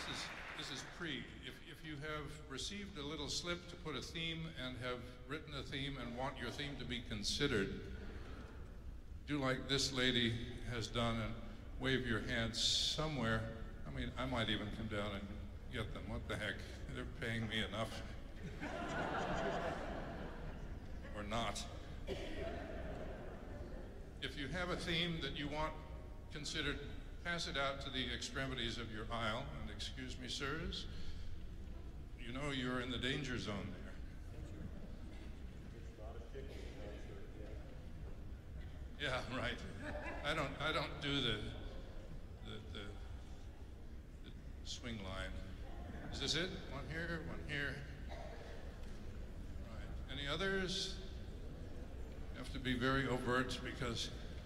This is pre. If you have received a little slip to put a theme and have written a theme and want your theme to be considered, do like this lady has done and wave your hands somewhere. I mean, I might even come down and get them. What the heck? They're paying me enough. Or not. If you have a theme that you want considered, pass it out to the extremities of your aisle. And excuse me, sirs, you know you're in the danger zone there. Yeah, right. I don't do the swing line. Is this it? One here, one here. Right. Any others? You have to be very overt because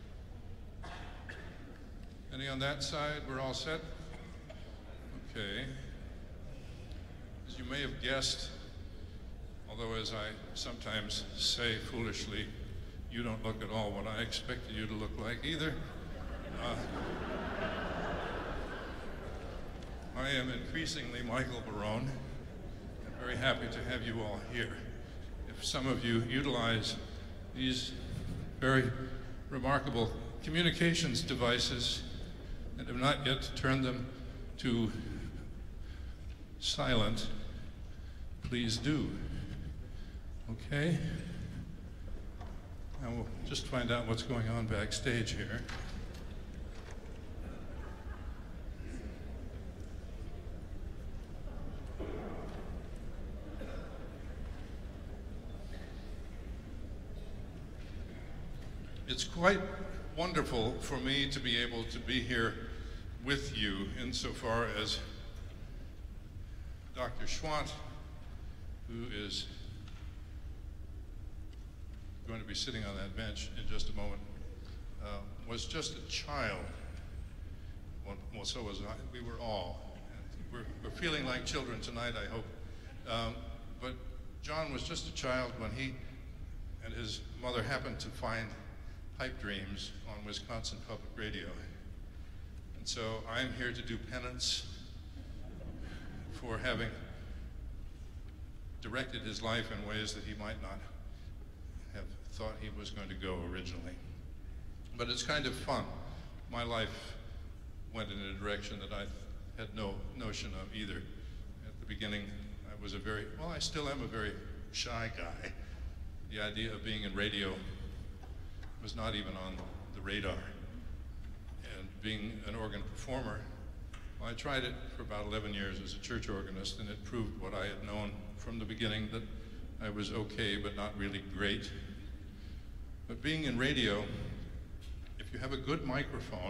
any on that side? We're all set? Okay. As you may have guessed, although as I sometimes say foolishly, you don't look at all what I expected you to look like either. I am increasingly Michael Barone. I'm very happy to have you all here. If some of you utilize these very remarkable communications devices and have not yet turned them to silent, please do. Okay? And we'll just find out what's going on backstage here. It's quite wonderful for me to be able to be here with you insofar as Dr. Schwandt, who is going to be sitting on that bench in just a moment, was just a child. Well, so was I. We were all. We're feeling like children tonight, I hope. But John was just a child when he and his mother happened to find Pipe Dreams on Wisconsin Public Radio. And so I'm here to do penance for having directed his life in ways that he might not have thought he was going to go originally. But it's kind of fun. My life went in a direction that I had no notion of either. At the beginning, I was I still am a very shy guy. The idea of being in radio was not even on the radar. And being an organ performer, well, I tried it for about 11 years as a church organist, and it proved what I had known from the beginning, that I was okay, but not really great. But being in radio, if you have a good microphone,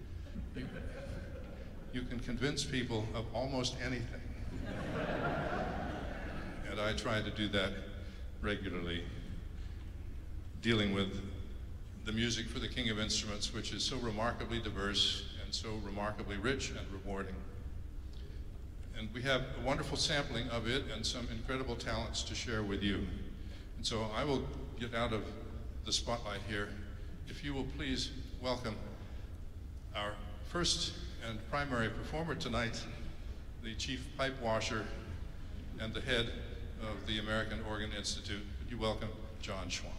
you can convince people of almost anything. And I try to do that regularly, dealing with the music for the King of Instruments, which is so remarkably diverse and so remarkably rich and rewarding. And we have a wonderful sampling of it and some incredible talents to share with you. And so I will get out of the spotlight here. If you will please welcome our first and primary performer tonight, the chief pipe washer and the head of the American Organ Institute. Would you welcome John Schwandt.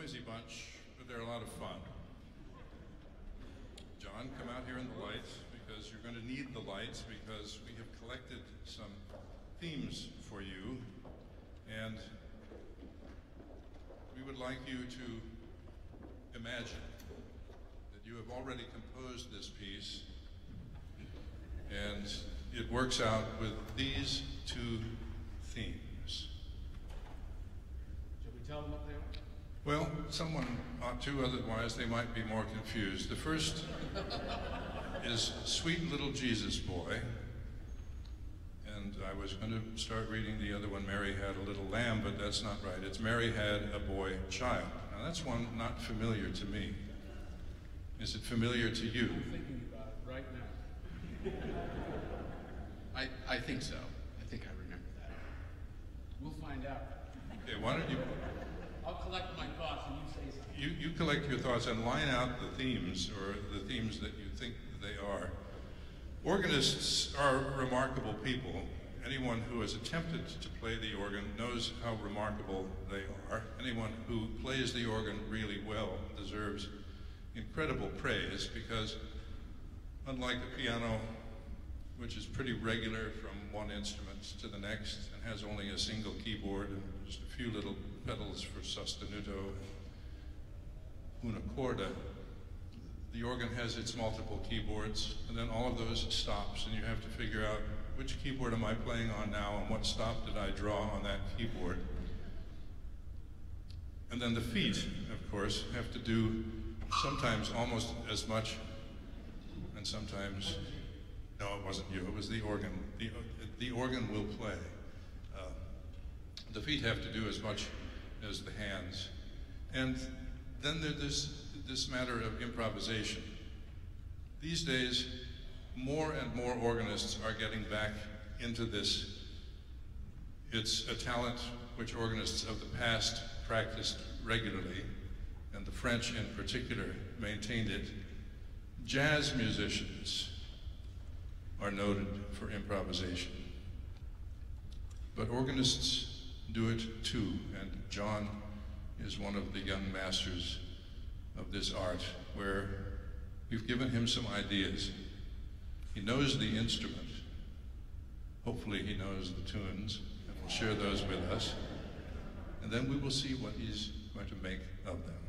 noisy bunch, but they're a lot of fun. John, come out here in the lights, because you're going to need the lights, because we have collected some themes for you, and we would like you to imagine that you have already composed this piece, and it works out with these two themes. Shall we tell them what they are? Well, someone ought to, otherwise they might be more confused. The first is Sweet Little Jesus Boy, and I was going to start reading the other one, Mary Had a Little Lamb, but that's not right. It's Mary Had a Boy Child. Now that's one not familiar to me. Is it familiar to you? I'm thinking about it right now. I think so. I think I remember that. We'll find out. Okay, why don't you... I'll collect my thoughts and you say something. You collect your thoughts and line out the themes, or the themes that you think they are. Organists are remarkable people. Anyone who has attempted to play the organ knows how remarkable they are. Anyone who plays the organ really well deserves incredible praise, because unlike the piano, which is pretty regular from one instrument to the next and has only a single keyboard and just a few little pedals for sostenuto and una corda, the organ has its multiple keyboards, and then all of those stops, and you have to figure out which keyboard am I playing on now and what stop did I draw on that keyboard. And then the feet, of course, have to do sometimes almost as much, and sometimes, no, it wasn't you, it was the organ. The organ will play. The feet have to do as much as the hands. And then there's this matter of improvisation. These days, more and more organists are getting back into this. It's a talent which organists of the past practiced regularly, and the French in particular maintained it. Jazz musicians are noted for improvisation, but organists do it too, and John is one of the young masters of this art, where we've given him some ideas. He knows the instrument. Hopefully he knows the tunes, and will share those with us, and then we will see what he's going to make of them.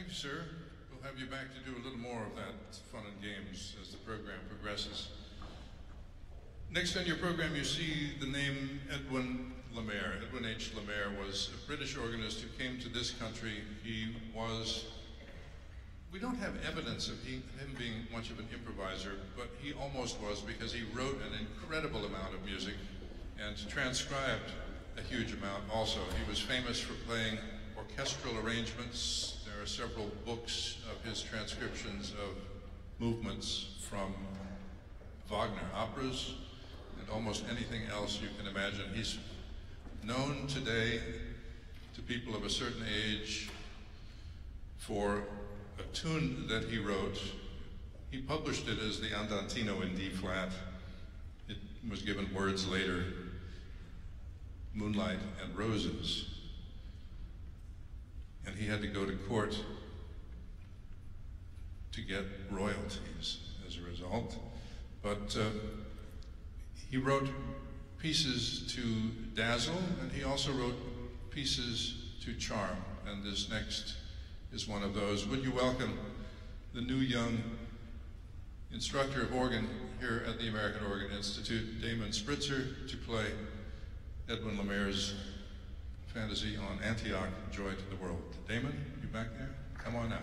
Thank you, sir. We'll have you back to do a little more of that fun and games as the program progresses. Next on your program, you see the name Edwin Lemaire. Edwin H. Lemaire was a British organist who came to this country. He was, we don't have evidence of him being much of an improviser, but he almost was, because he wrote an incredible amount of music and transcribed a huge amount also. He was famous for playing orchestral arrangements. There are several books of his transcriptions of movements from Wagner operas and almost anything else you can imagine. He's known today to people of a certain age for a tune that he wrote. He published it as the Andantino in D flat. It was given words later, Moonlight and Roses. And he had to go to court to get royalties as a result. But he wrote pieces to dazzle, and he also wrote pieces to charm. And this next is one of those. Would you welcome the new young instructor of organ here at the American Organ Institute, Damon Spritzer, to play Edwin Lemaire's Fantasy on Antioch, Joy to the World. Damon, you back there? Come on out.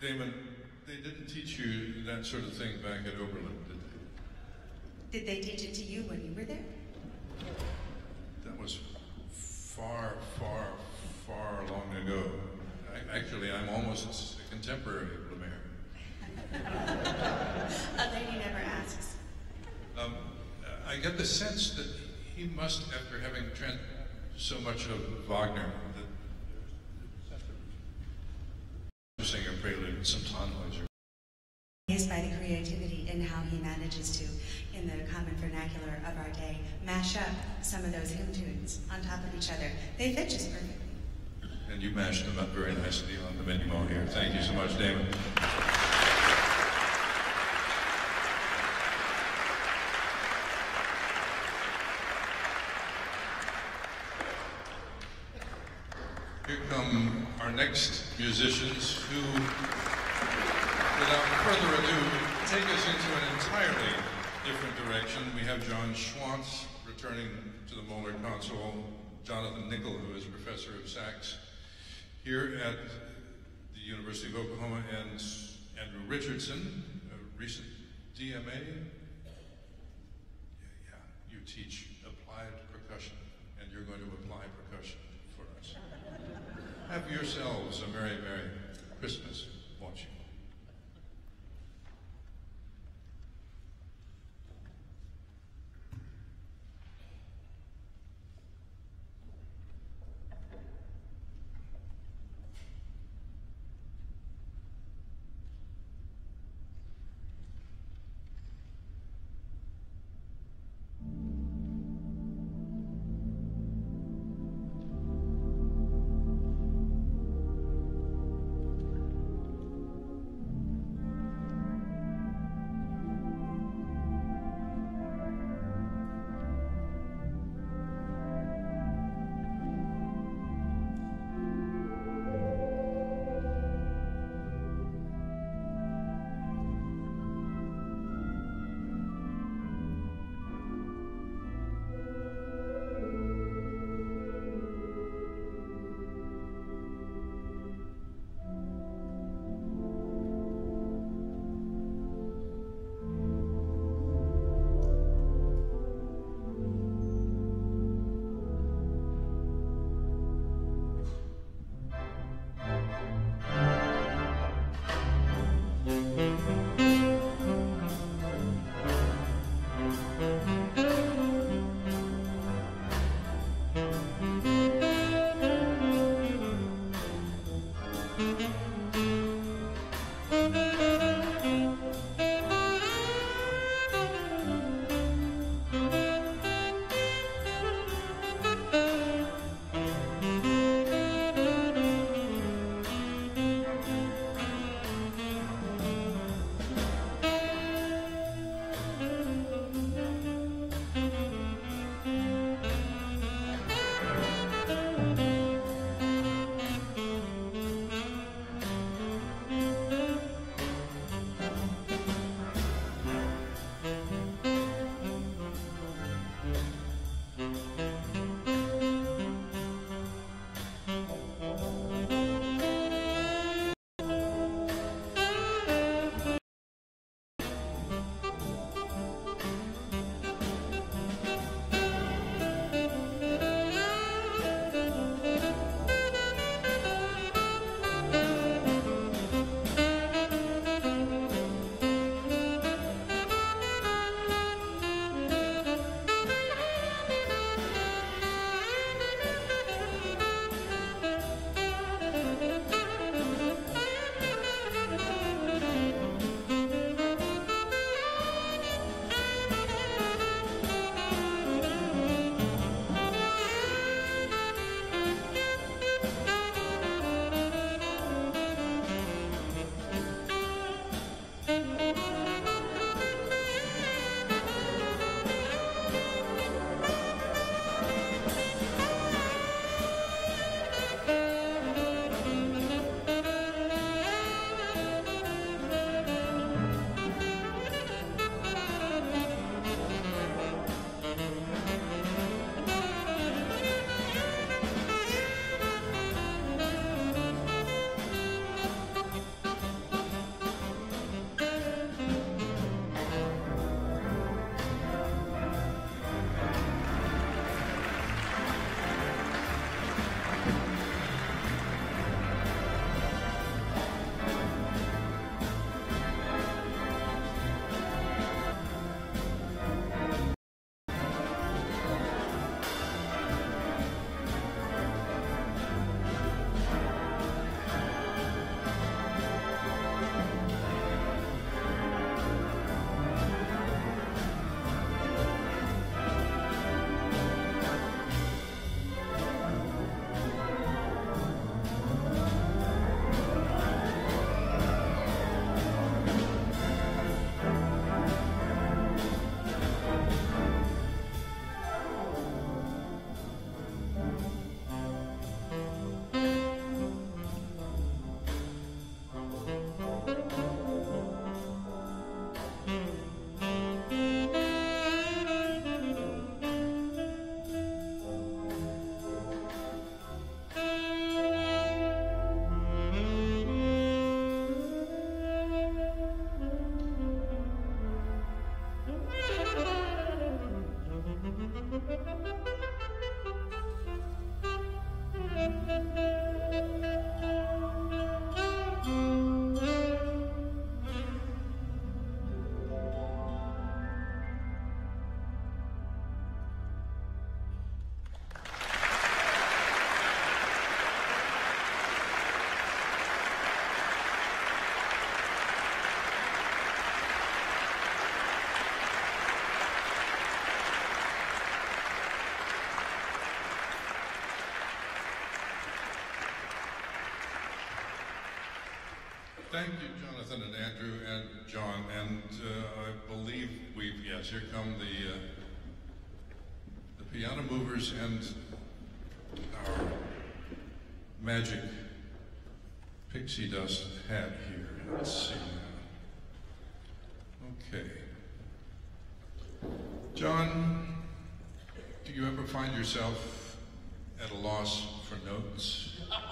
Damon, they didn't teach you that sort of thing back at Oberlin, did they? Did they teach it to you when you were there? That was far, far, far long ago. Actually, I'm almost a contemporary of Lemire. A lady never asks. I get the sense that he must, after having so much of Wagner, that sing a prelude and some tonalizer. Amazed by the creativity in how he manages to, in the common vernacular of our day, mash up some of those hymn tunes on top of each other. They fit just perfectly. And you mashed them up very nicely on the menu here. Thank you so much, Damon. Here come our next musicians who, without further ado, take us into an entirely different direction. We have John Schwandt returning to the Moeller console, Jonathan Nickel, who is professor of sax here at the University of Oklahoma, and Andrew Richardson, a recent DMA. Yeah, you teach applied percussion, and you're going to apply percussion for us. Have yourselves a Merry, Merry Christmas, won't you? Thank you, Jonathan and Andrew and John. And I believe yes, here come the piano movers and our magic pixie dust hat here. Let's see now. Okay. John, do you ever find yourself at a loss for notes?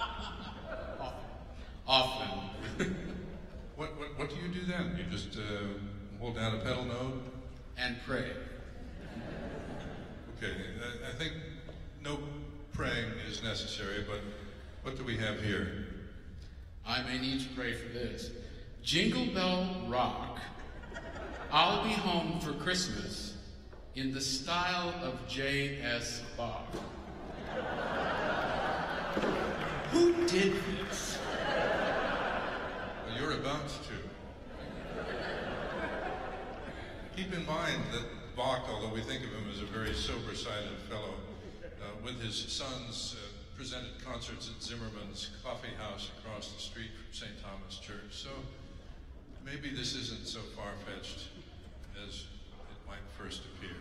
Often. What do you do then? You just hold down a pedal note? And pray. Okay, I think no praying is necessary, but what do we have here? I may need to pray for this. Jingle Bell Rock. I'll be home for Christmas in the style of J.S. Bach. Who did this? Well, you're about to. Keep in mind that Bach, although we think of him as a very sober-sided fellow, with his sons presented concerts at Zimmerman's Coffee House across the street from St. Thomas Church. So maybe this isn't so far-fetched as it might first appear.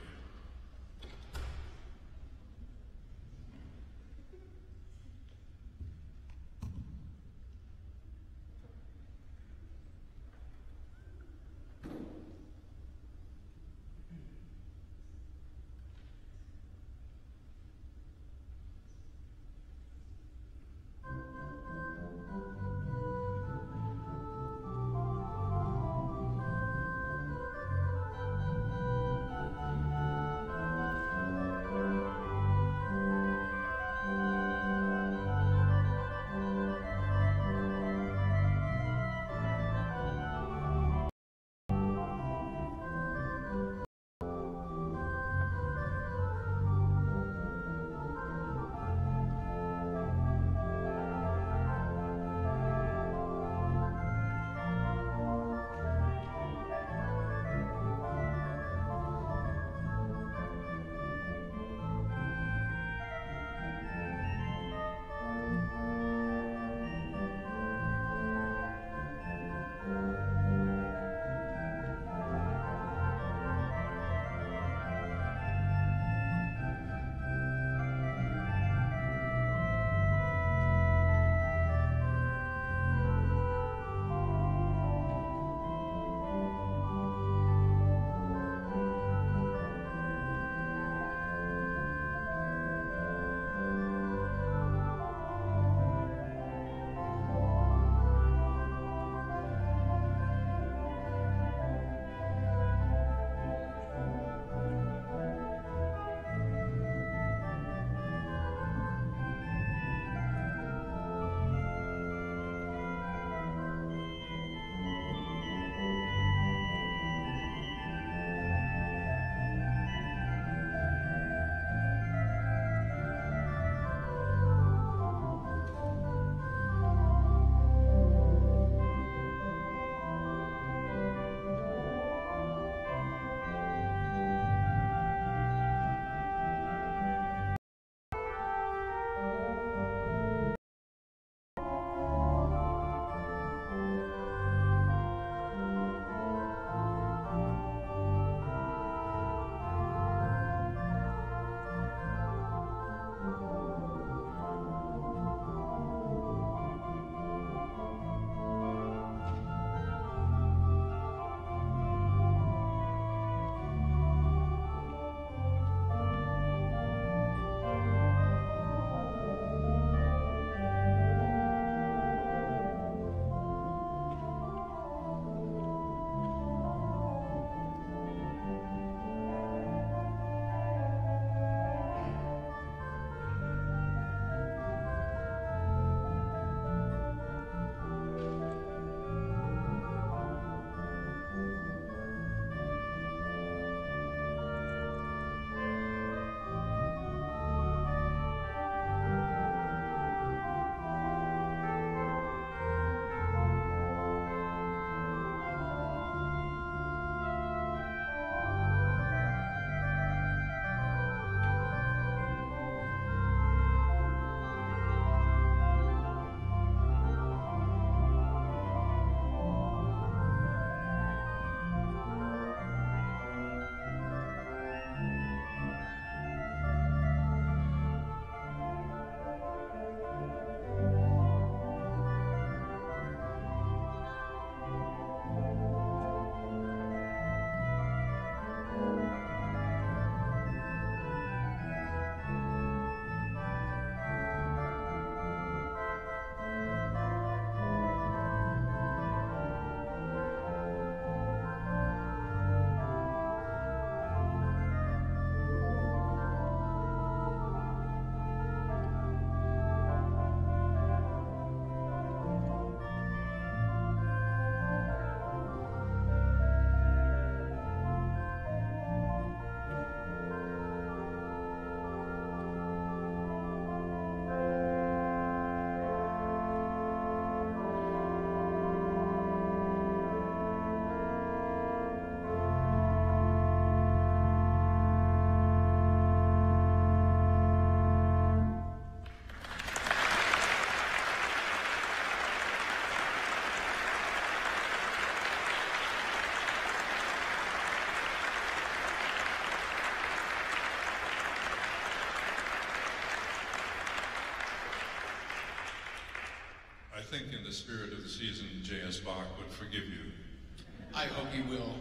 think in the spirit of the season, J.S. Bach would forgive you. I hope he will.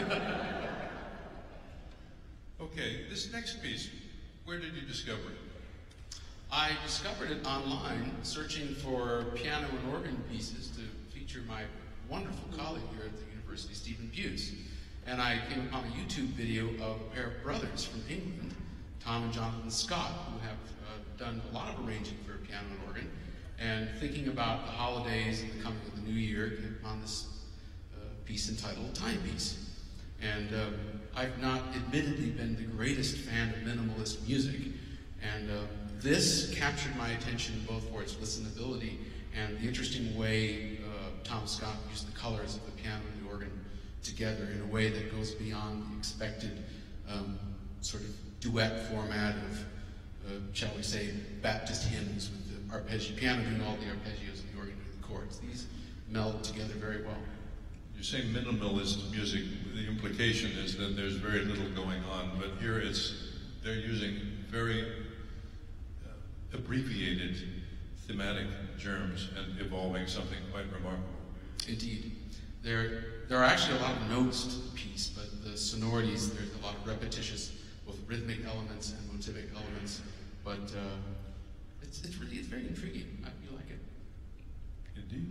Okay, this next piece, where did you discover it? I discovered it online, searching for piano and organ pieces to feature my wonderful colleague here at the University, Stephen Buse. And I came upon a YouTube video of a pair of brothers from England, Tom and Jonathan Scott, who have done a lot of arranging for piano and organ. And thinking about the holidays and the coming of the new year, came upon this piece entitled Timepiece. And I've not admittedly been the greatest fan of minimalist music, and this captured my attention both for its listenability and the interesting way Tom Scott used the colors of the piano and the organ together in a way that goes beyond the expected sort of duet format of, shall we say, Baptist hymns with the piano doing all the arpeggios and the organ doing the chords. These meld together very well. You say minimalist music, the implication is that there's very little going on, but here they're using very abbreviated thematic germs and evolving something quite remarkable. Indeed. There are actually a lot of notes to the piece, but the sonorities, there's a lot of repetitious, both rhythmic elements and motivic elements, but it's very intriguing. I hope you like it. Indeed.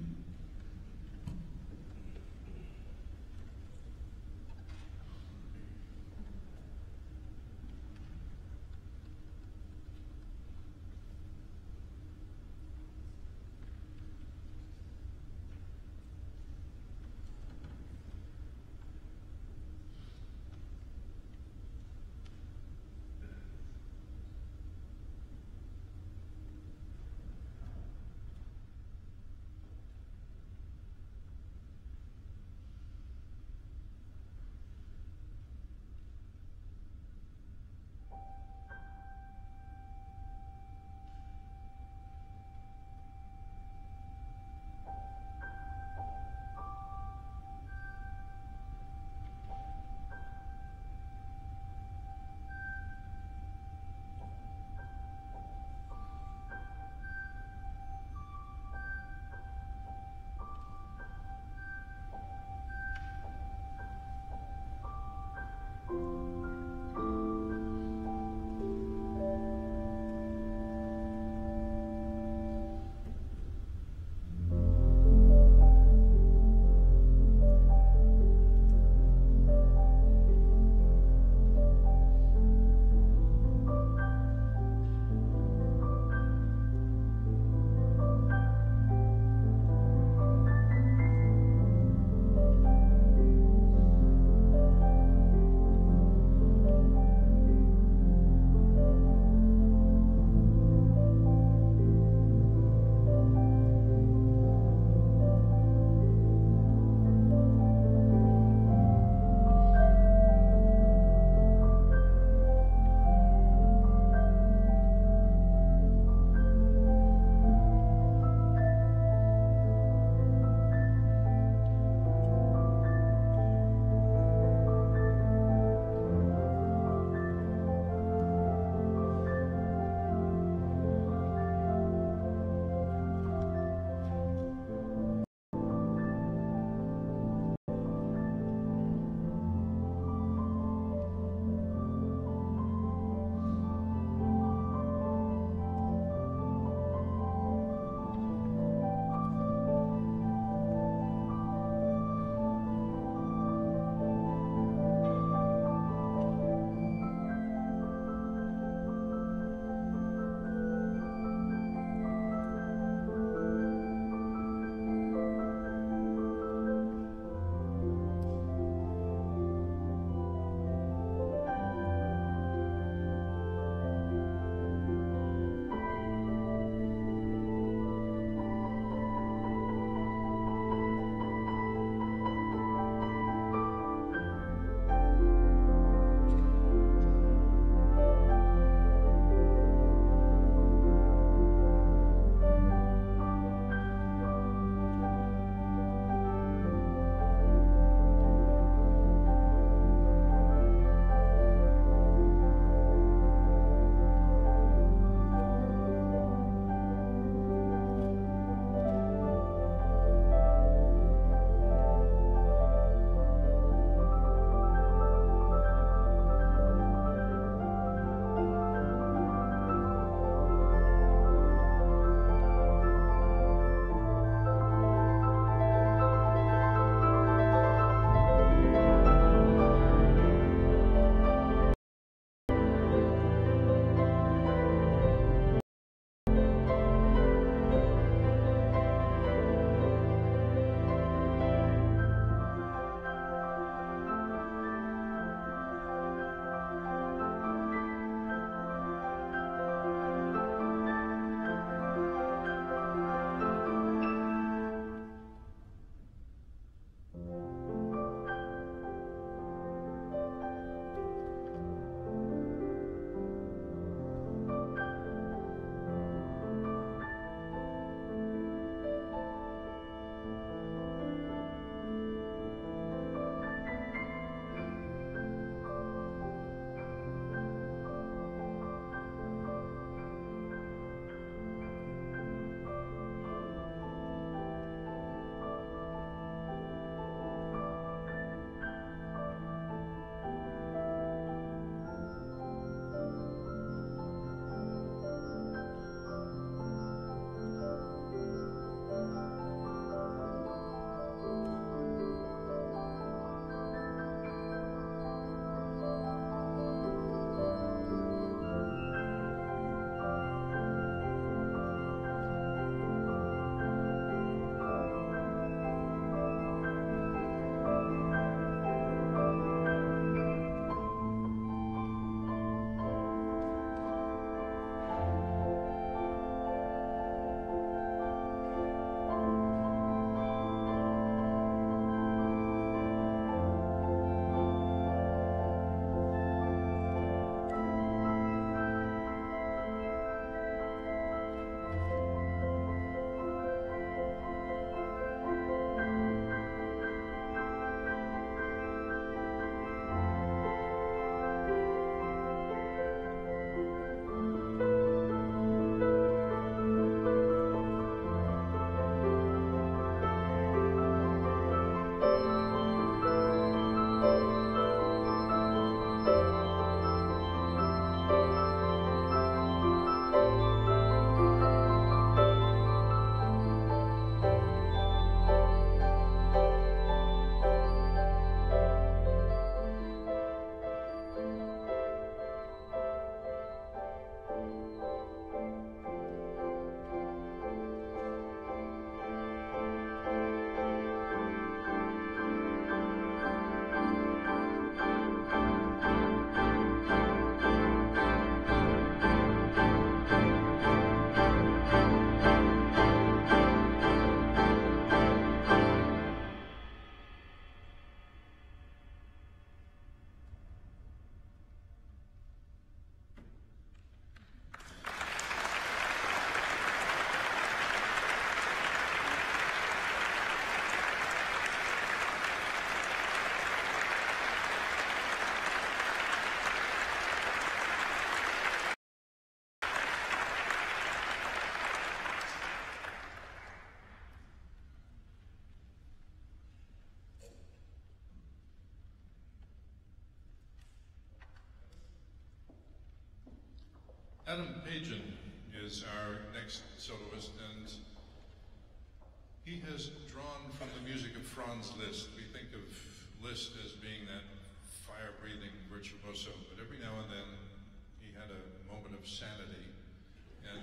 Adam Pagan is our next soloist, and he has drawn from the music of Franz Liszt. We think of Liszt as being that fire-breathing virtuoso, but every now and then he had a moment of sanity, and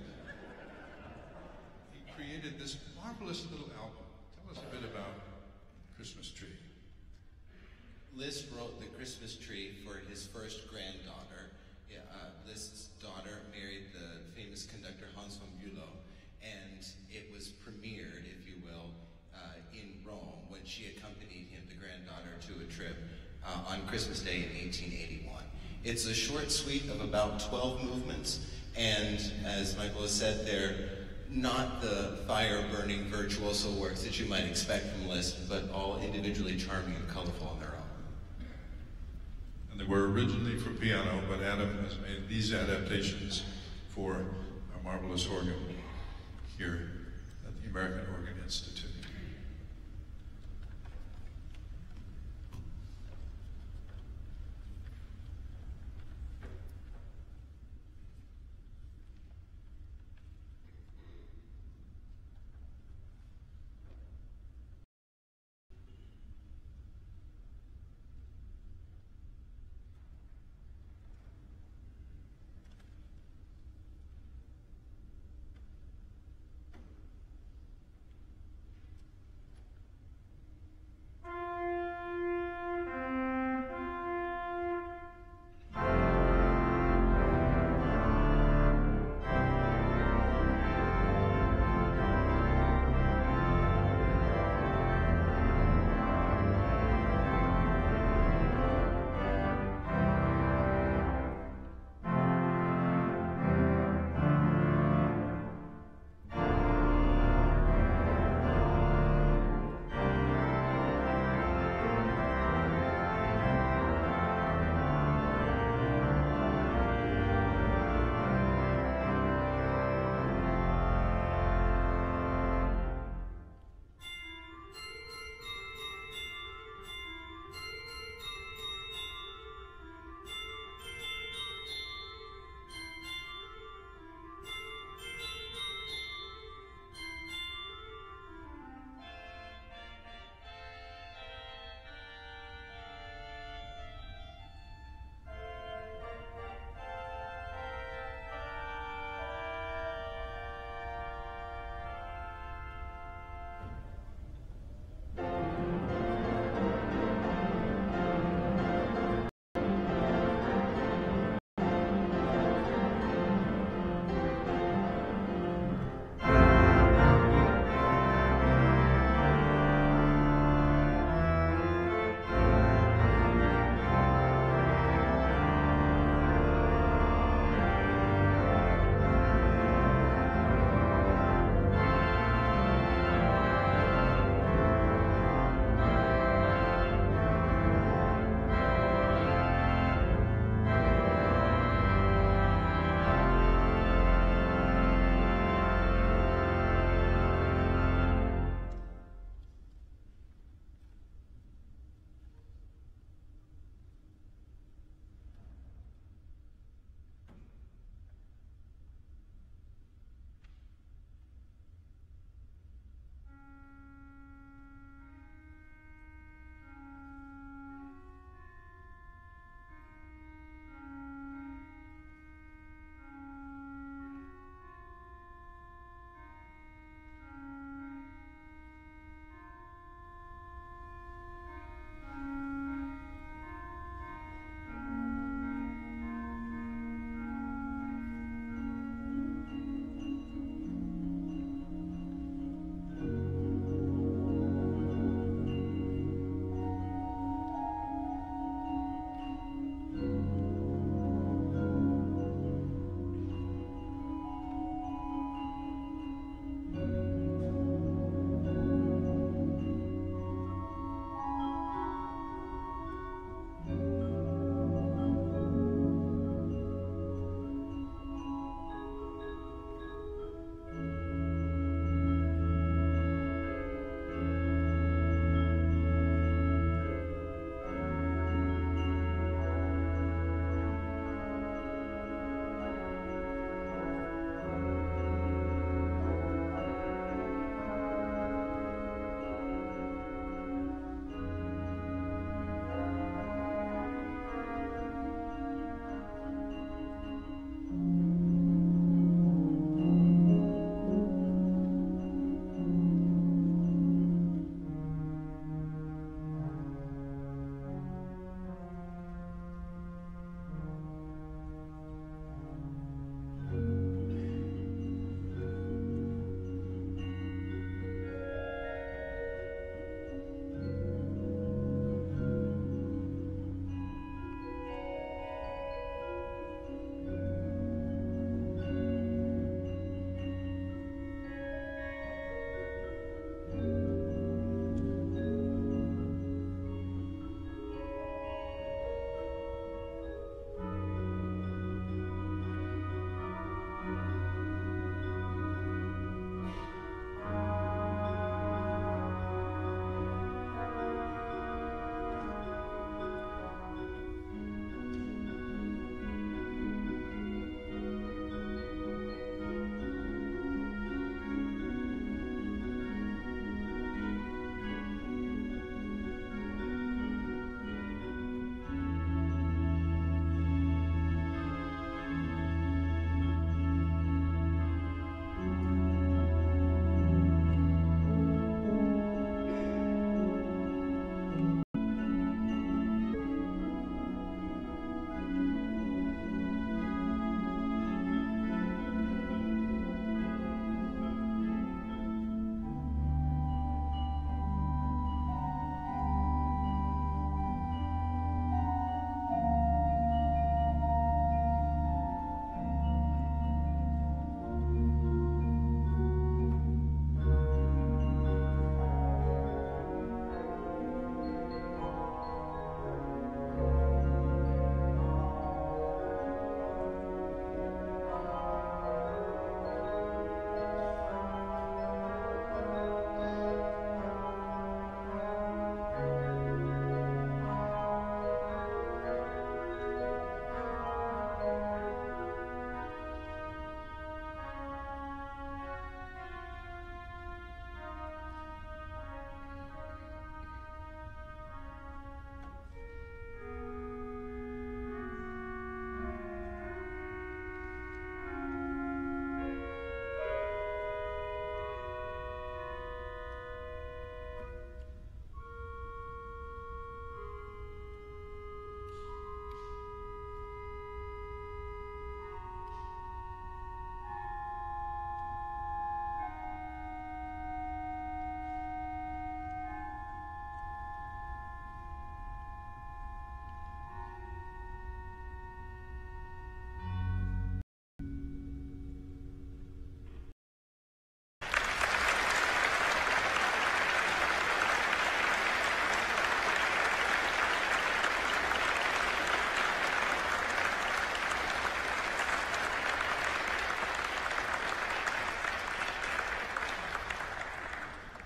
he created this marvelous little album. Tell us a bit about Christmas Tree. Liszt wrote The Christmas Tree for his first granddaughter. Liszt's daughter married the famous conductor Hans von Bülow, and it was premiered, if you will, in Rome when she accompanied him, the granddaughter, to a trip on Christmas Day in 1881. It's a short suite of about 12 movements, and as Michael has said, they're not the fire-burning virtuoso works that you might expect from Liszt, but all individually charming and colorful on their own. And they were originally for piano, but Adam has made these adaptations for our marvelous organ here at the American Organ Institute.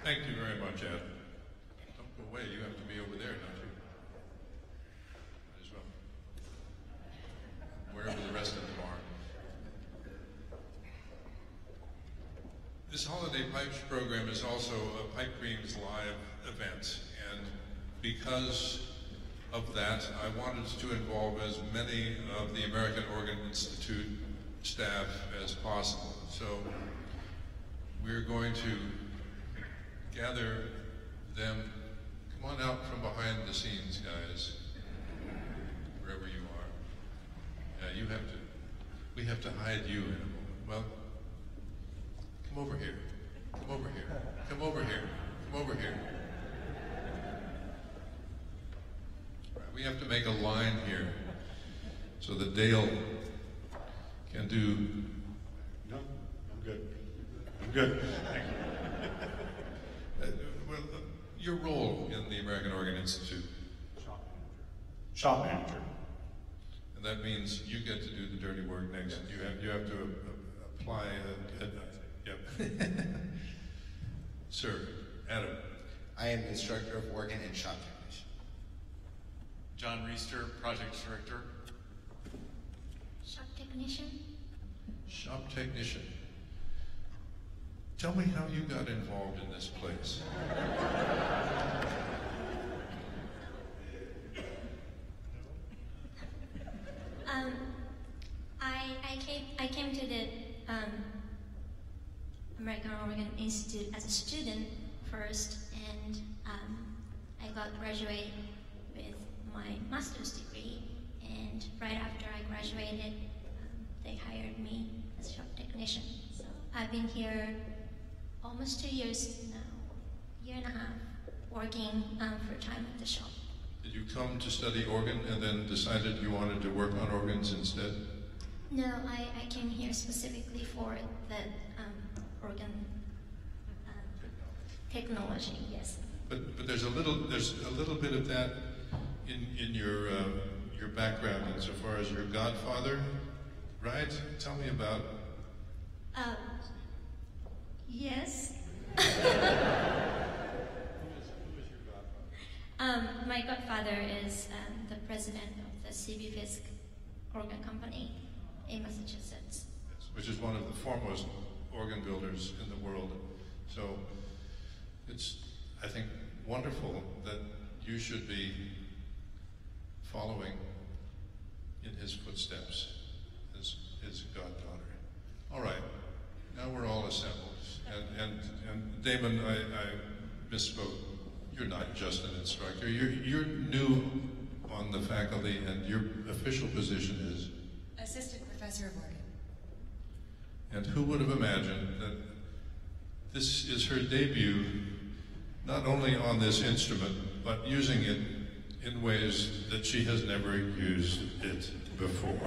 Thank you very much, Ed. Don't go away. You have to be over there, don't you? Might as well. Wherever the rest of them are. This Holiday Pipes program is also a Pipe Dreams Live event, and because of that, I wanted to involve as many of the American Organ Institute staff as possible. So we're going to gather them. Come on out from behind the scenes, guys, wherever you are. Yeah, we have to hide you in a moment. Well, come over here. Come over here. Come over here. Come over here. Right, we have to make a line here so that Dale can do. No, I'm good. I'm good. Thank you. Your role in the American Organ Institute. Shop manager. And that means you get to do the dirty work next. You have to apply. Yep. Sir, Adam. I am instructor of organ and shop technician. John Reister, project director. Shop technician. Shop technician. Tell me how you got involved in this place. I came to the American Organ Institute as a student first, and I got graduated with my master's degree. And right after I graduated, they hired me as a shop technician. So I've been here almost 2 years now, year and a half, working for time at the shop. Did you come to study organ and then decided you wanted to work on organs instead? No, I came here specifically for the organ technology. Yes. But there's a little bit of that in your background insofar as your godfather, right? Tell me about. Yes. My godfather is the president of the C.B. Fisk Organ Company in Massachusetts. Which is one of the foremost organ builders in the world. So it's, I think, wonderful that you should be following in his footsteps as his goddaughter. All right, now we're all assembled. And Damon, I misspoke. You're not just an instructor. You're new on the faculty, and your official position is? Assistant Professor of Organ. And who would have imagined that this is her debut, not only on this instrument, but using it in ways that she has never used it before.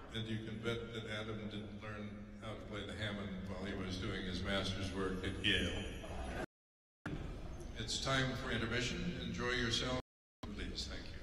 And you can bet that Adam didn't learn how to play the Hammond while he was doing his master's work at Yale. It's time for intermission. Enjoy yourself, please. Thank you.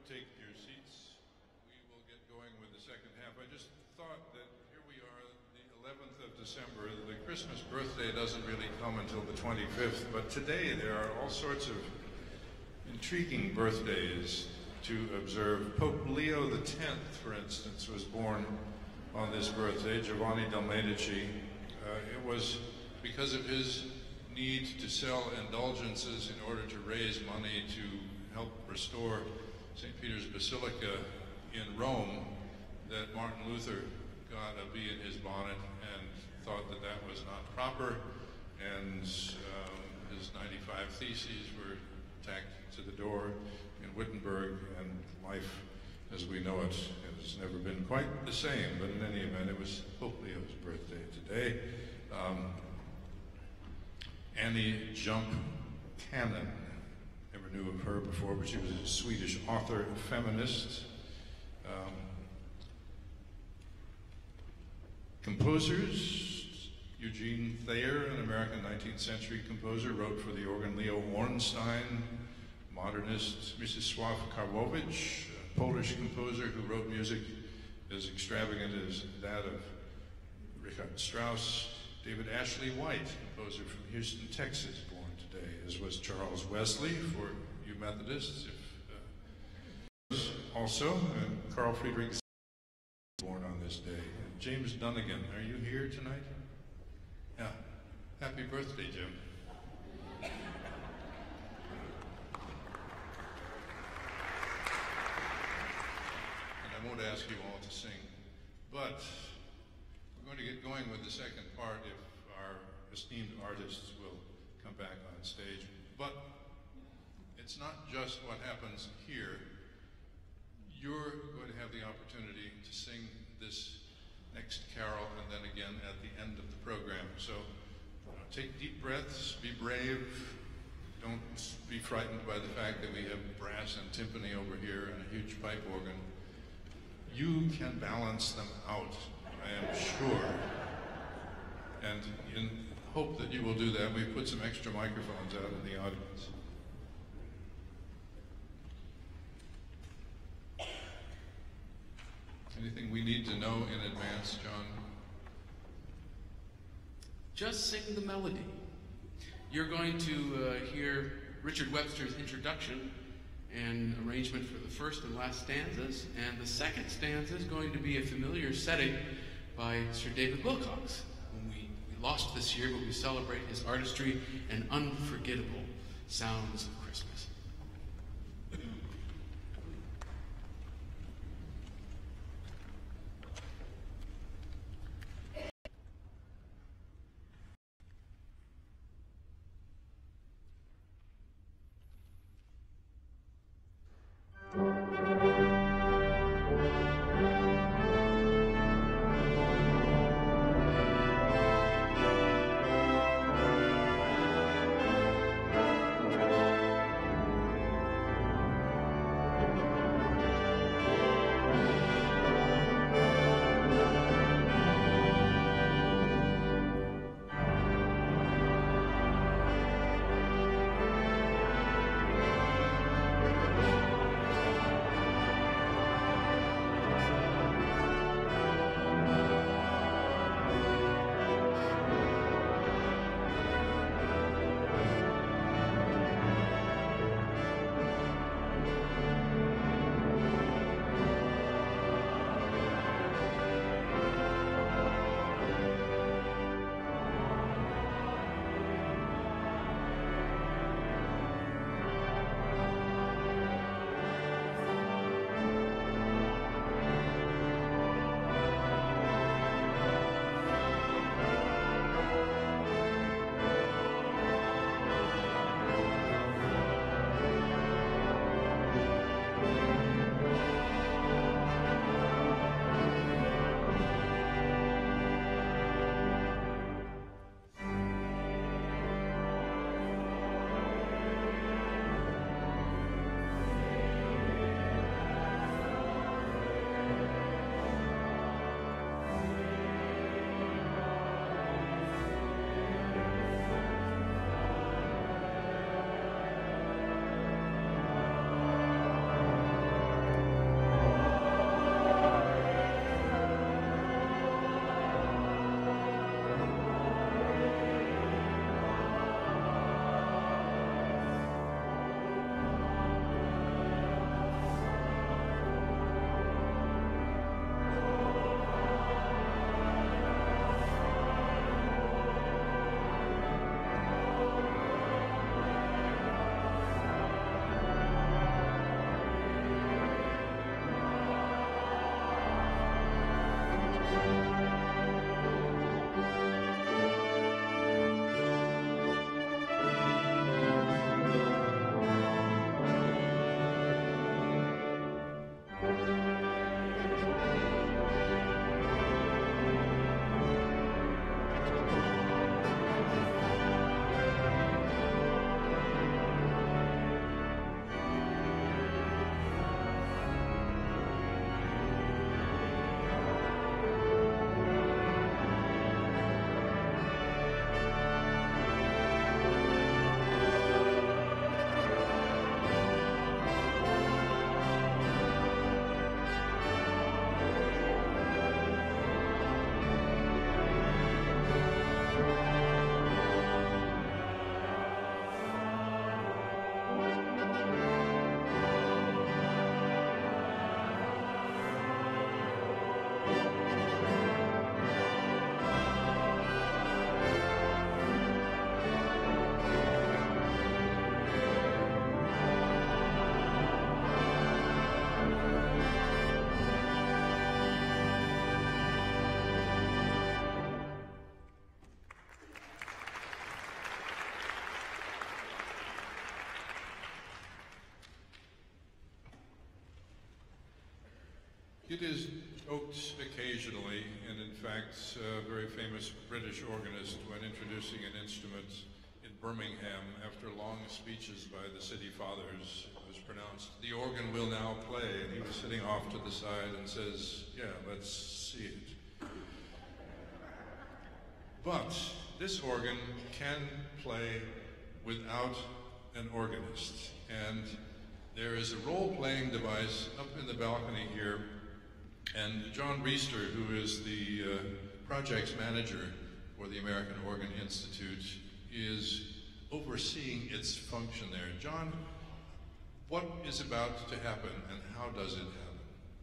take your seats, we will get going with the second half. I just thought that here we are, the 11th of December. The Christmas birthday doesn't really come until the 25th, but today there are all sorts of intriguing birthdays to observe. Pope Leo X, for instance, was born on this birthday, Giovanni del Medici. It was because of his need to sell indulgences in order to raise money to help restore St. Peter's Basilica in Rome that Martin Luther got a bee in his bonnet and thought that that was not proper, and his 95 theses were tacked to the door in Wittenberg, and life as we know it has never been quite the same. But in any event, it was Pope Leo's birthday today. Annie Jump Cannon, never knew of her before, but she was a Swedish author, feminist. Composers, Eugene Thayer, an American 19th century composer, wrote for the organ. Leo Ornstein, modernist. Mstislav Karłowicz, a Polish composer who wrote music as extravagant as that of Richard Strauss. David Ashley White, composer from Houston, Texas, born today, as was Charles Wesley, for you Methodists. Also, Carl Friedrich, born on this day. James Dunnigan, are you here tonight? Yeah. Happy birthday, Jim. And I won't ask you all to sing, but we're going to get going with the second part if our esteemed artists will come back on stage. But it's not just what happens here. You're going to have the opportunity to sing this next carol and then again at the end of the program. So take deep breaths, be brave. Don't be frightened by the fact that we have brass and timpani over here and a huge pipe organ. You can balance them out, I am sure. And in hope that you will do that, we've put some extra microphones out in the audience. Anything we need to know in advance, John? Just sing the melody. You're going to hear Richard Webster's introduction and arrangement for the first and last stanzas, and the second stanza is going to be a familiar setting by Sir David Wilcox, whom we lost this year, but we celebrate his artistry and unforgettable sounds of Christmas. It is joked occasionally, and in fact, a very famous British organist, when introducing an instrument in Birmingham, after long speeches by the city fathers, was pronounced, "The organ will now play," and he was sitting off to the side and says, "Yeah, let's see it." But this organ can play without an organist, and there is a role-playing device up in the balcony here, and John Reister, who is the projects manager for the American Organ Institute, is overseeing its function there. John, what is about to happen, and how does it happen?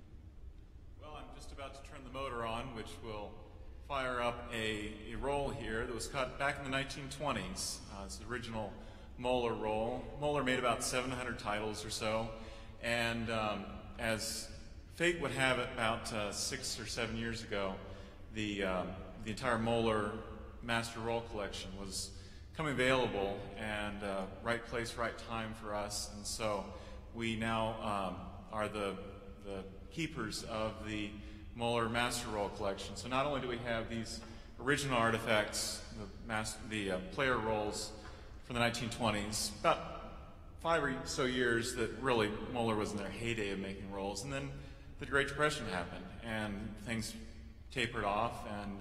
Well, I'm just about to turn the motor on, which will fire up a roll here that was cut back in the 1920s. It's the original Moeller roll. Moeller made about 700 titles or so, and as fate would have it, about 6 or 7 years ago, the entire Moeller master roll collection was coming available, and right place, right time for us, and so we now are the keepers of the Moeller master roll collection. So not only do we have these original artifacts, the player rolls from the 1920s, about 5 or so years that really Moeller was in their heyday of making rolls, and then the Great Depression happened, and things tapered off,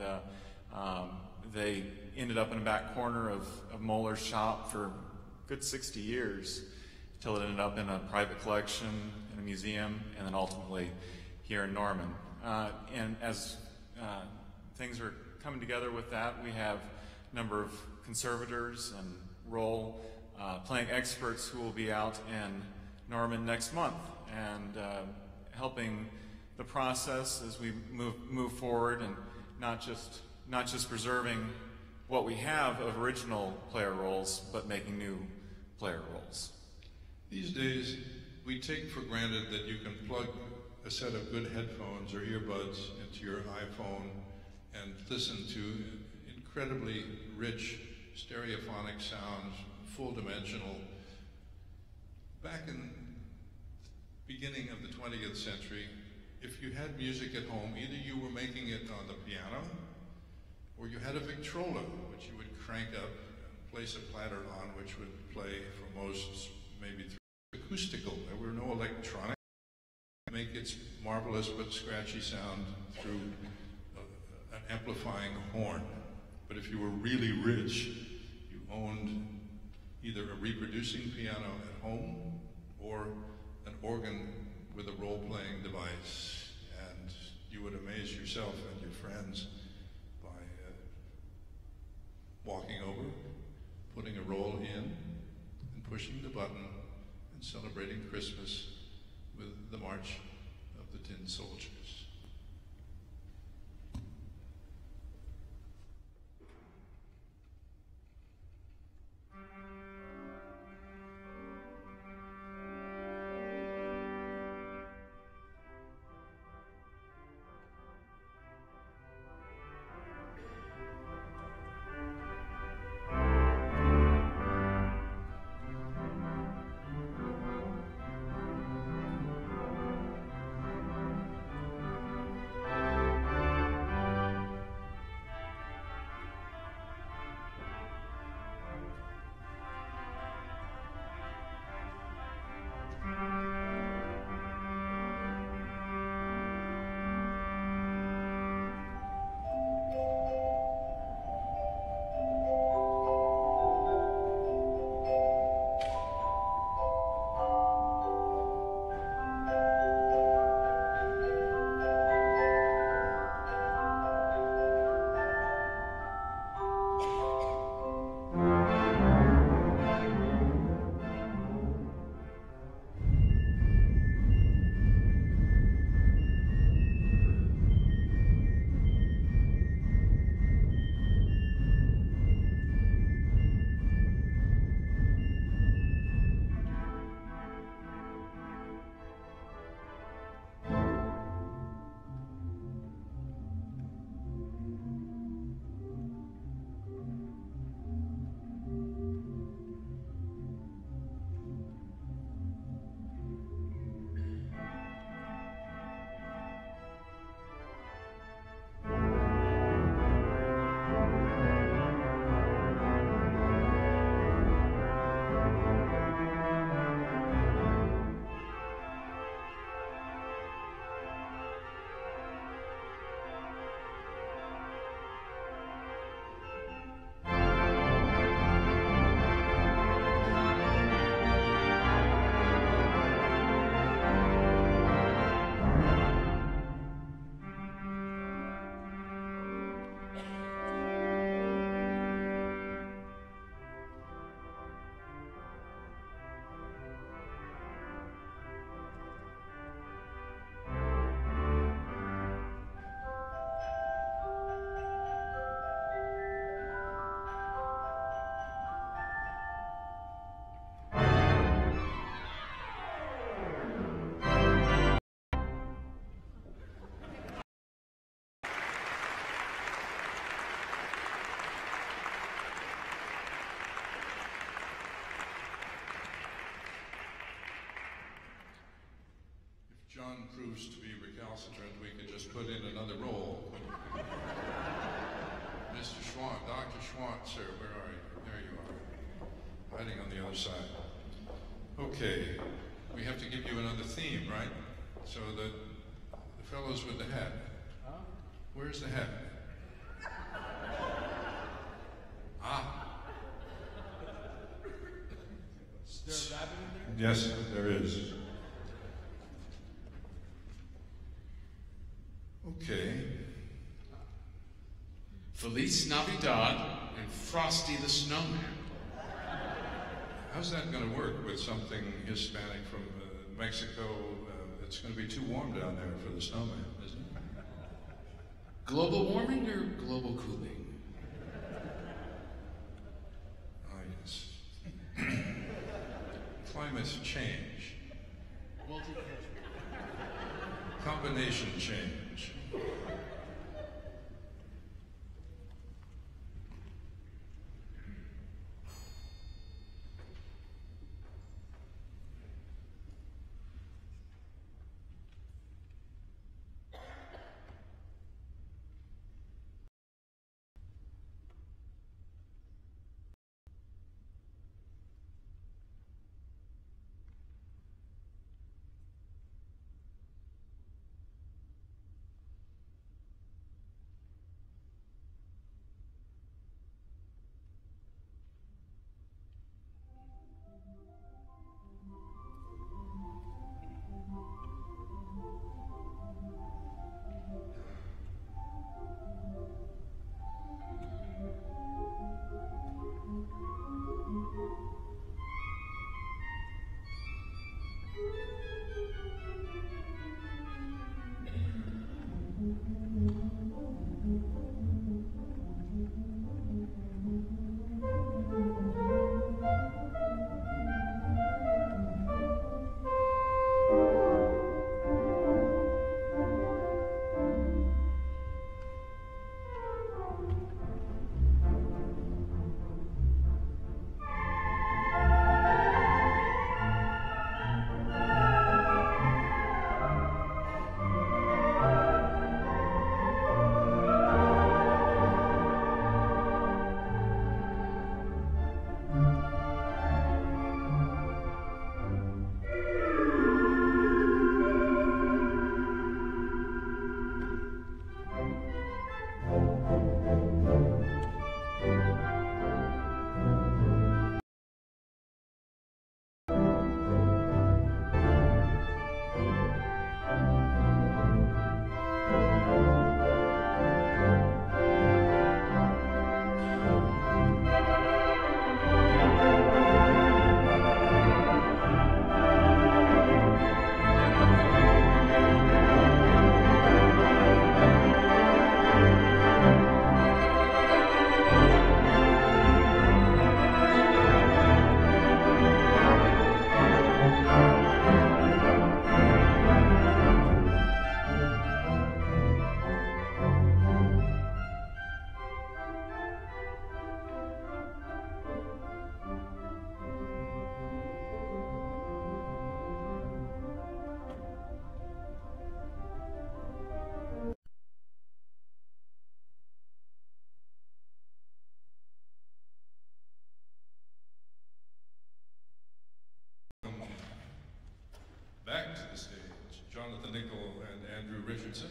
and they ended up in a back corner of Moeller's shop for a good 60 years, until it ended up in a private collection, in a museum, and then ultimately here in Norman. And as things are coming together with that, we have a number of conservators and role playing experts who will be out in Norman next month, and helping the process as we move forward, and not just preserving what we have of original player rolls, but making new player rolls. These days, we take for granted that you can plug a set of good headphones or earbuds into your iPhone and listen to incredibly rich stereophonic sounds, full dimensional. Back in the beginning of the 20th century, if you had music at home, either you were making it on the piano, or you had a Victrola, which you would crank up and place a platter on, which would play for most maybe acoustical. There were no electronics to make its marvelous but scratchy sound through an amplifying horn. But if you were really rich, you owned either a reproducing piano at home or an organ with a role-playing device, and you would amaze yourself and your friends by walking over, putting a roll in, and pushing the button, and celebrating Christmas with the March of the Tin Soldiers. one proves to be recalcitrant, we could just put in another role. Mr. Schwandt, Dr. Schwandt, sir, where are you? There you are, hiding on the other side. Okay, we have to give you another theme, right? So the fellows with the hat. Where's the hat? Ah. Is there a rabbit in there? Yes, there is. Okay. Feliz Navidad and Frosty the Snowman. How's that going to work with something Hispanic from Mexico? It's going to be too warm down there for the snowman, isn't it? Global warming or global cooling? Oh, yes. Climate change. Combination change. Back to the stage, Jonathan Nickel and Andrew Richardson.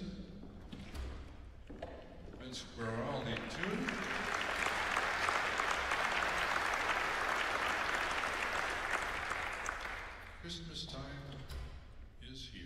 Vince Guaraldi, tune. Christmas time is here.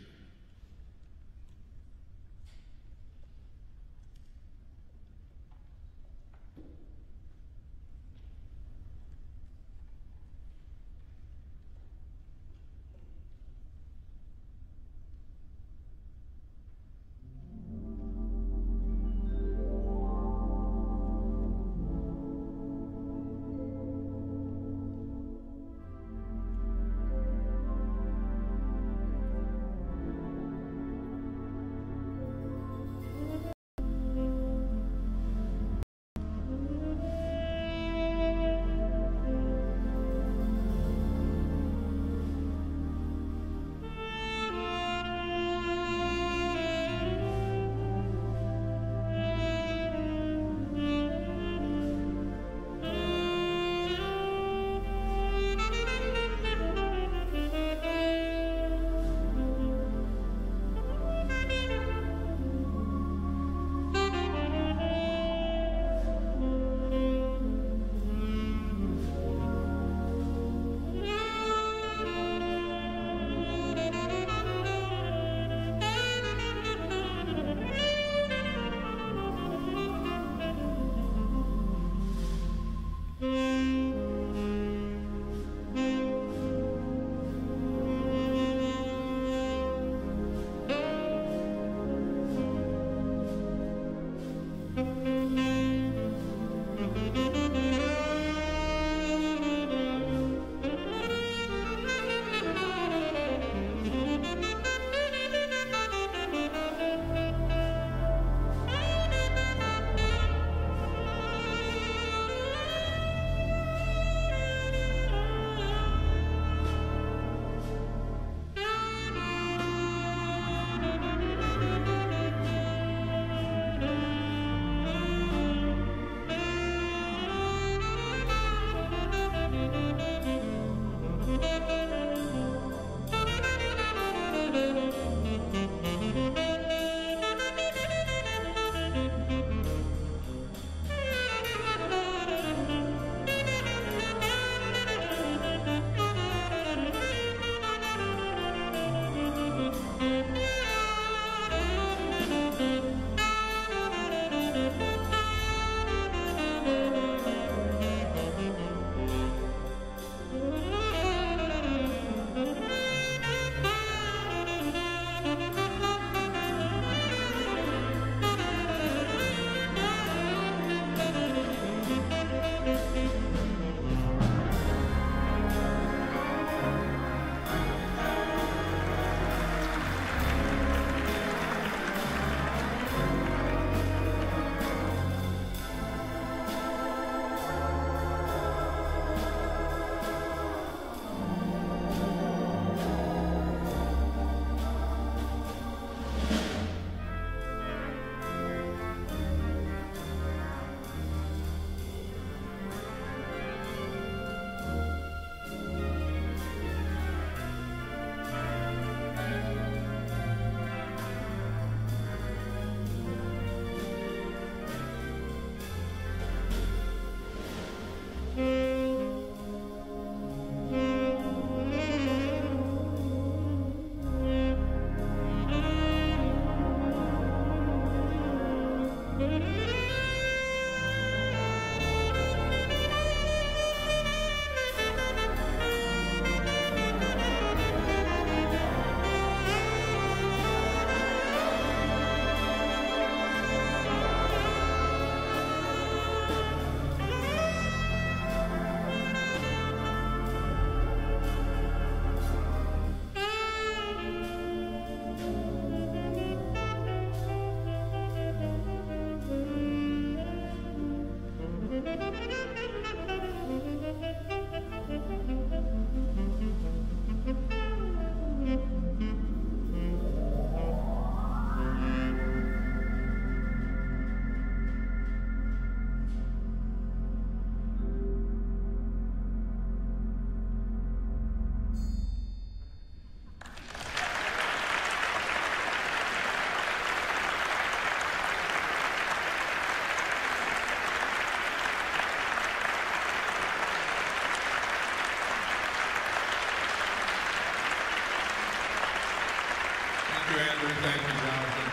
you, Andrew. Thank you, Jonathan.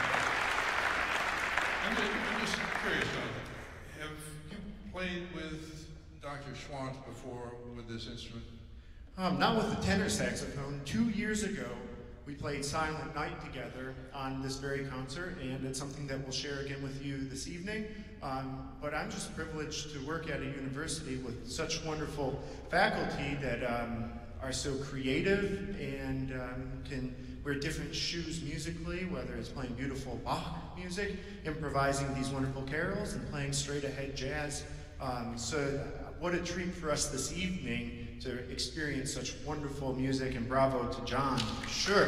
I'm just curious, have you played with Dr. Schwandt before with this instrument? Not with the tenor saxophone. 2 years ago, we played Silent Night together on this very concert, and it's something that we'll share again with you this evening. But I'm just privileged to work at a university with such wonderful faculty that are so creative and can wear different shoes musically, whether it's playing beautiful Bach music, improvising these wonderful carols, and playing straight-ahead jazz. So what a treat for us this evening to experience such wonderful music, and bravo to John, for sure.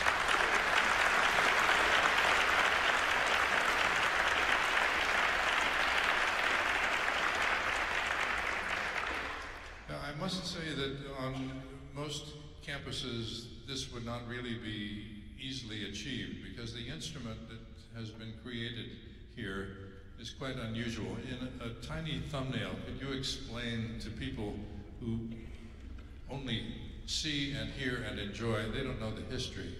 Now, I must say that on most campuses, this would not really be easily achieved because the instrument that has been created here is quite unusual. In a tiny thumbnail, could you explain to people who only see and hear and enjoy, they don't know the history?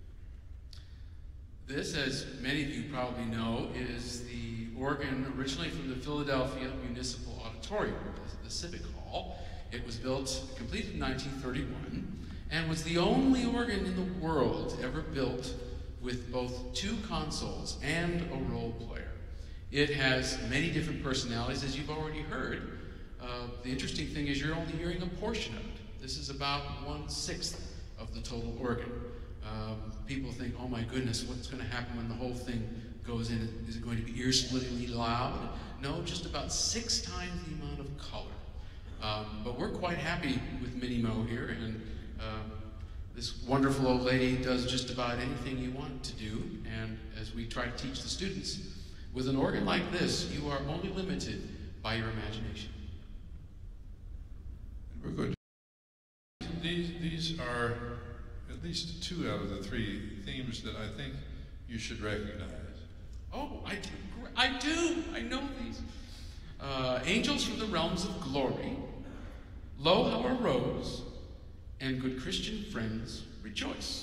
This, as many of you probably know, is the organ originally from the Philadelphia Municipal Auditorium, the Civic Hall. It was built, completed in 1931, and was the only organ in the world ever built with both 2 consoles and a roll player. It has many different personalities, as you've already heard. The interesting thing is you're only hearing a portion of it. This is about 1/6 of the total organ. People think, oh my goodness, what's going to happen when the whole thing goes in? Is it going to be ear-splittingly loud? No, just about 6 times the amount of color. But we're quite happy with Minnie Mo here, and this wonderful old lady does just about anything you want it to do. And as we try to teach the students, with an organ like this, you are only limited by your imagination. We're good. These are at least 2 out of the 3 themes that I think you should recognize. Oh, I do. I know these. Angels from the Realms of Glory, Lo, how a Rose, and Good Christian Friends, Rejoice.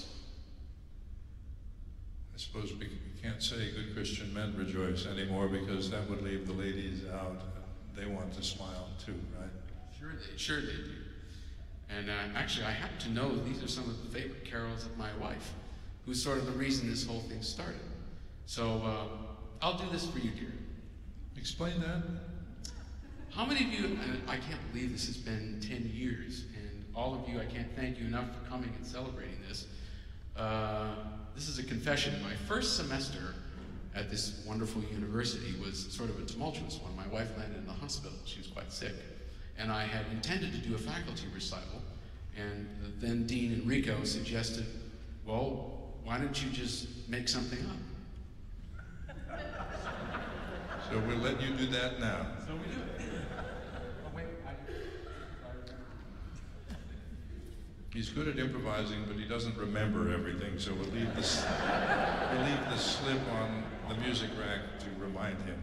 I suppose we can't say good Christian men rejoice anymore because that would leave the ladies out. They want to smile too, right? Sure they do. And actually, I happen to know these are some of the favorite carols of my wife, who's sort of the reason this whole thing started. So I'll do this for you, dear. Explain that. How many of you, and I can't believe this has been 10 years, and all of you, I can't thank you enough for coming and celebrating this. This is a confession. My first semester at this wonderful university was sort of a tumultuous one. My wife landed in the hospital. She was quite sick. And I had intended to do a faculty recital, and then Dean Enrico suggested, well, why don't you just make something up? So we'll let you do that now. So we do it. Oh, wait, He's good at improvising, but he doesn't remember everything, so we'll leave the slip on the music rack to remind him.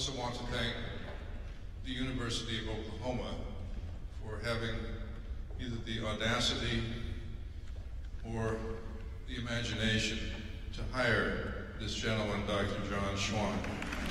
also want to thank the University of Oklahoma for having either the audacity or the imagination to hire this gentleman, Dr. John Schwandt.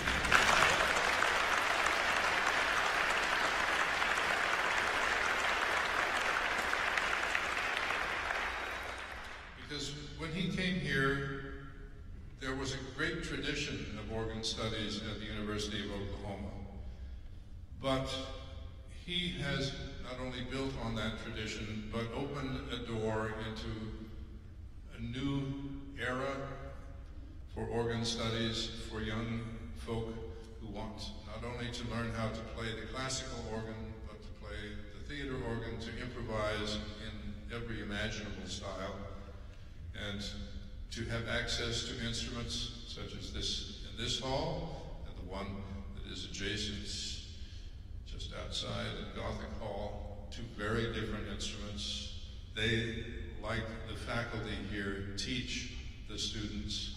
Because when he came here, there was a great tradition of organ studies at the University of Oklahoma. But he has not only built on that tradition, but opened a door into a new era for organ studies for young folk who want not only to learn how to play the classical organ, but to play the theater organ, to improvise in every imaginable style, and to have access to instruments such as this in this hall, and the one that is adjacent just outside at Gothic Hall, two very different instruments. They, like the faculty here, teach the students.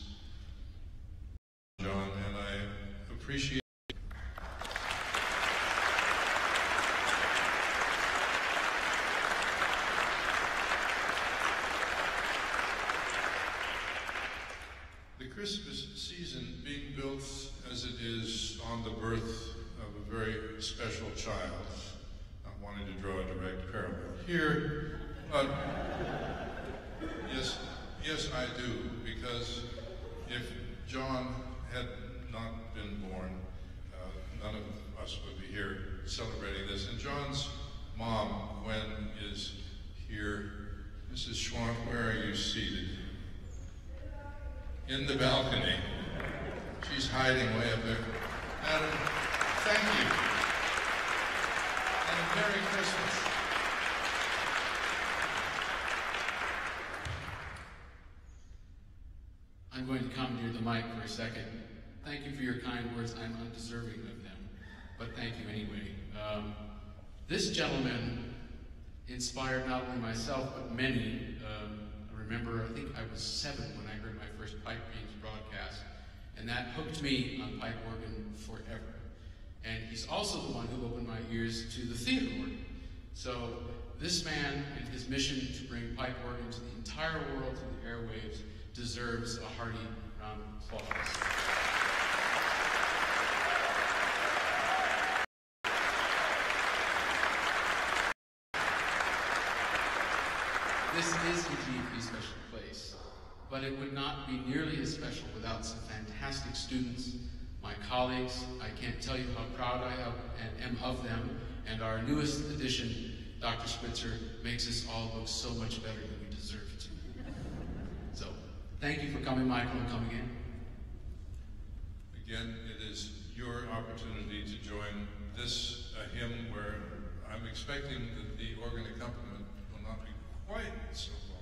John, and I appreciate the Christmas season being built as it is on the birth of a very special child. Not wanting to draw a direct parallel here, but yes, I do, because if John had not been born, none of us would be here celebrating this. And John's mom, Gwen, is here. Mrs. Schwandt, where are you seated? In the balcony. She's hiding way up there. Madam, thank you. And a Merry Christmas. I'm going to commandeer the mic for a second. Thank you for your kind words. I'm undeserving of them, but thank you anyway. This gentleman inspired not only myself, but many. I remember, I think I was 7 when I heard my first Pipe Dreams broadcast, and that hooked me on pipe organ forever. And he's also the one who opened my ears to the theater organ. So this man and his mission to bring pipe organ to the entire world, to the airwaves, deserves a hearty round of applause. This is indeed a special place, but it would not be nearly as special without some fantastic students, my colleagues. I can't tell you how proud I am of them, and our newest addition, Dr. Spitzer, makes us all look so much better than we deserve to. So, thank you for coming, Michael, and coming in. Again, it is your opportunity to join this hymn where I'm expecting that the organ accompaniment will not be quite so